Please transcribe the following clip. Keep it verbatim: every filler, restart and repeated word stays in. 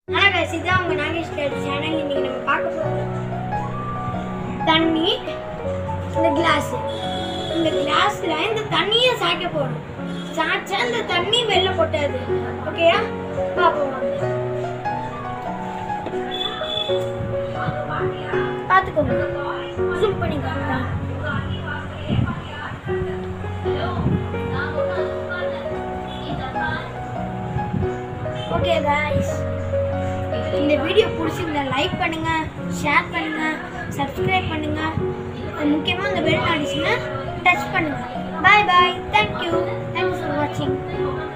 ஆனா guys இதான் உங்க நாகேஷ் டாடி சேனல். இன்னைக்கு நம்ம பார்க்க போறோம் தண்ணி, இந்த கிளாஸ். இந்த கிளாஸ்ல இந்த தண்ணியை சாய்க்க போறோம். சாய்ச்சா இந்த தண்ணி வெளில கொட்டாது. ஓகேயா? பாப்போம். பாத்துக்கோங்க. ஜூம் பண்ணி காட்டுறேன். ஓகே गाइस, இந்த வீடியோ பிடிச்சிருந்தா லைக் பண்ணுங்க, ஷேர் பண்ணுங்க, சப்ஸ்கிரைப் பண்ணுங்க. முக்கியமாக இந்த பெல் அடிச்சுன்னா டச் பண்ணுங்க. Bye bye. Thank you. Thank you for வாட்சிங்.